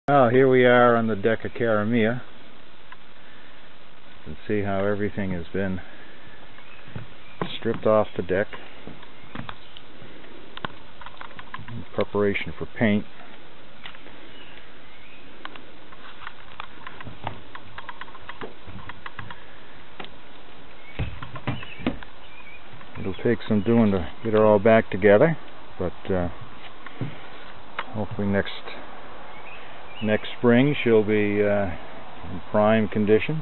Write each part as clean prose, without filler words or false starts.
Well, here we are on the deck of Karamia. You can see how everything has been stripped off the deck in preparation for paint. It'll take some doing to get her all back together, but hopefully next spring she'll be in prime condition.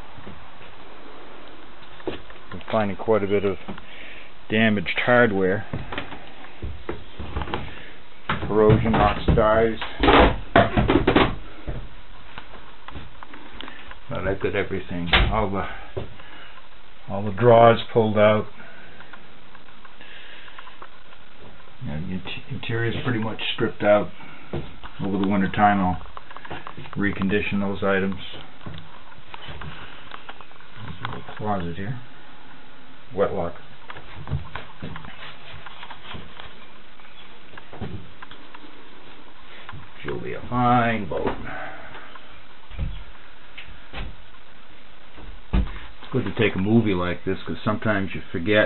I'm finding quite a bit of damaged hardware, corrosion, oxidized, but I've got everything, all the drawers pulled out. The interior is pretty much stripped out. Over the winter time I'll recondition those items. There's a little closet here. Wet lock. She'll be a fine boat. It's good to take a movie like this because sometimes you forget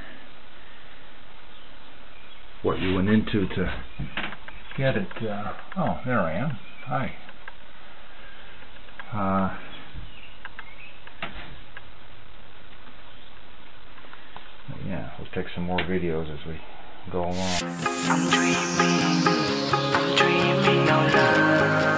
what you went into to get it. Oh, there I am. Hi. Yeah, we'll take some more videos as we go along. I'm dreaming of love.